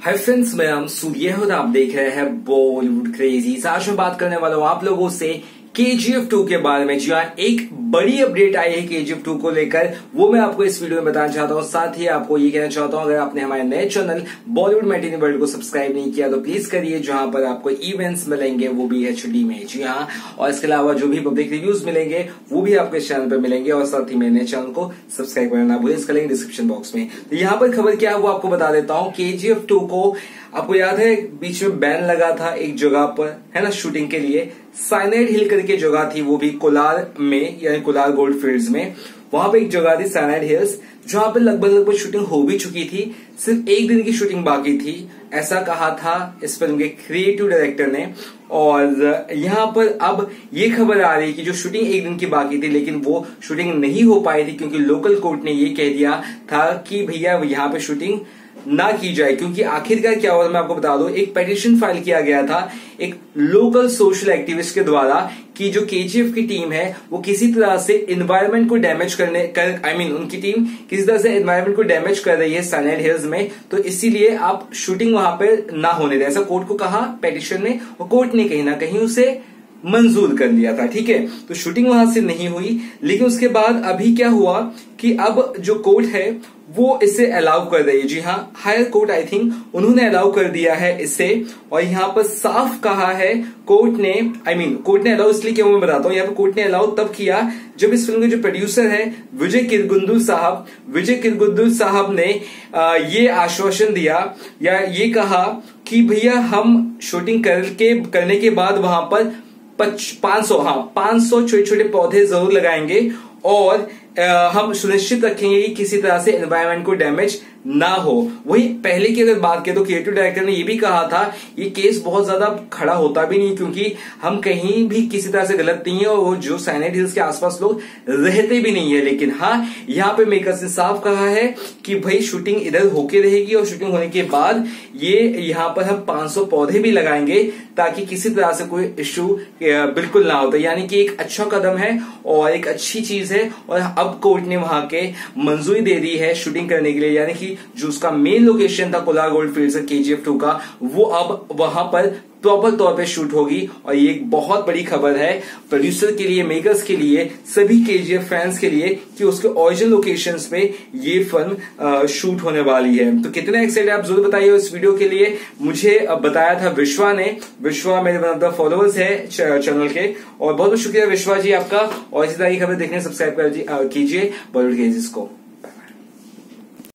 Hi friends, मैं नाम सूर्य और आप देख रहे हैं बॉलीवुड क्रेजी। आज मैं बात करने वाला हूं आप लोगों से KGF 2 के बारे में। जी हाँ, एक बड़ी अपडेट आई है KGF 2 को लेकर, वो मैं आपको इस वीडियो में बताना चाहता हूं। साथ ही आपको ये कहना चाहता हूं, अगर आपने हमारे नए चैनल बॉलीवुड मैटिनी वर्ल्ड को सब्सक्राइब नहीं किया तो प्लीज करिए, जहां पर आपको इवेंट्स मिलेंगे वो भी HD में। जी हाँ, और इसके अलावा जो भी पब्लिक रिव्यूज मिलेंगे वो भी आपको इस चैनल पर मिलेंगे। और साथ ही मेरे नए चैनल को सब्सक्राइब करना ना भूलें, इसका लिंक डिस्क्रिप्शन बॉक्स में। तो यहाँ पर खबर क्या है वो आपको बता देता हूँ। KGF 2 को आपको याद है बीच में बैन लगा था एक जगह पर, है ना, शूटिंग के लिए। साइनाइड हिल करके जगह थी, वो भी कोलार में, यानी कोलार गोल्ड फील्ड्स में। वहां पे एक जगह थी साइनाइड हिल्स, जहां पे लगभग शूटिंग हो भी चुकी थी, सिर्फ एक दिन की शूटिंग बाकी थी, ऐसा कहा था इस फिल्म के क्रिएटिव डायरेक्टर ने। और यहाँ पर अब ये खबर आ रही है कि जो शूटिंग एक दिन की बाकी थी, लेकिन वो शूटिंग नहीं हो पाई थी क्योंकि लोकल कोर्ट ने ये कह दिया था कि भैया यहाँ पे शूटिंग ना की जाए। क्योंकि आखिरकार क्या हुआ मैं आपको बता दूं, एक पिटीशन फाइल किया गया था एक लोकल सोशल एक्टिविस्ट के द्वारा कि जो KGF की टीम है वो किसी तरह से एनवायरनमेंट को डैमेज उनकी टीम किसी तरह से एनवायरनमेंट को डैमेज कर रही है साइनाइड हिल्स में, तो इसीलिए आप शूटिंग वहां पर ना होने दें, ऐसा कोर्ट को कहा पिटीशन ने। और कोर्ट ने कहीं ना कहीं उसे मंजूर कर लिया था। ठीक है, तो शूटिंग वहां से नहीं हुई। लेकिन उसके बाद अभी क्या हुआ कि अब जो कोर्ट है वो इसे अलाउ कर रही है। जी हाँ, हायर कोर्ट आई थिंक उन्होंने अलाउ कर दिया है इसे। और यहाँ पर साफ कहा है कोर्ट ने, कोर्ट ने अलाउ इसलिए क्यों मैं बताता हूँ। यहाँ पर कोर्ट ने अलाउ तब किया जब इस फिल्म के जो प्रोड्यूसर है विजय किरगुंदुर साहब ने ये आश्वासन दिया या ये कहा कि भैया हम शूटिंग करने के बाद वहां पर 500 छोटे छोटे पौधे जरूर लगाएंगे और हम सुनिश्चित रखेंगे कि किसी तरह से एनवायरनमेंट को डैमेज ना हो। वही पहले की अगर बात करें तो क्रिएटिव डायरेक्टर ने ये भी कहा था ये केस बहुत ज्यादा खड़ा होता भी नहीं, क्योंकि हम कहीं भी किसी तरह से गलत नहीं है और वो जो साइनाइड हिल्स के आसपास लोग रहते भी नहीं है। लेकिन हाँ, यहाँ पे मेकर्स ने साफ कहा है कि भाई शूटिंग इधर होके रहेगी और शूटिंग होने के बाद ये यहाँ पर हम 500 पौधे भी लगाएंगे ताकि किसी तरह से कोई इश्यू बिल्कुल ना होता। यानी कि एक अच्छा कदम है और एक अच्छी चीज है। और अब कोर्ट ने वहां के मंजूरी दे दी है शूटिंग करने के लिए, यानी कि जो उसका मेन लोकेशन था कोलार गोल्ड फील्ड्स KGF 2 का, वो अब वहां पर प्रॉपर तौर पे शूट होगी। और ये एक बहुत बड़ी खबर है प्रोड्यूसर के लिए, मेकर्स के लिए, सभी KGF फैंस के लिए कि उसके ओरिजिनल लोकेशंस पे ये फिल्म शूट होने वाली है। तो कितने एक्साइटेड आप जरूर बताइए इस वीडियो के लिए। मुझे बताया था विश्वा ने, विश्वा मेरे वन ऑफ द फॉलोअर्स है चैनल के, और बहुत बहुत शुक्रिया विश्वा जी आपका। और इसी तरह की खबर देखने सब्सक्राइब कीजिए बॉलीवुड क्रेजीज को।